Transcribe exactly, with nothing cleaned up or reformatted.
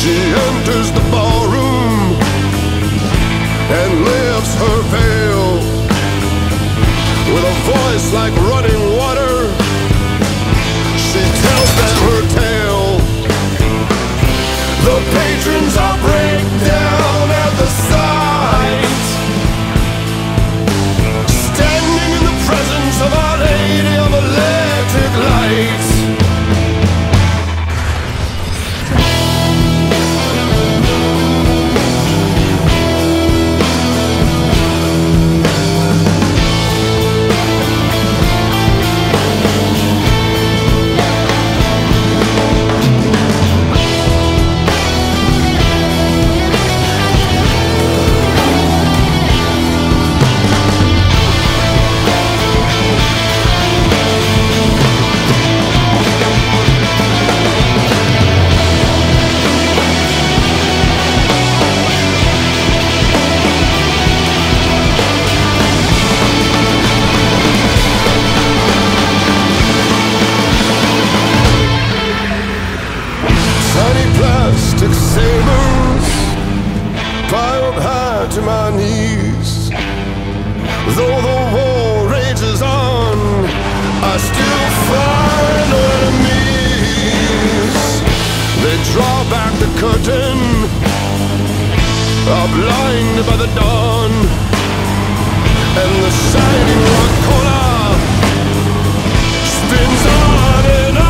She enters the ballroom and lifts her veil. With a voice like running water, she tells them her tale. The patrons all break down at the sight, standing in the presence of Our Lady of Electric Light. Plastic sabers piled high to my knees. Though the war rages on, I still find no enemies. They draw back the curtain, are blinded by the dawn, and the shining rock corner spins on and on.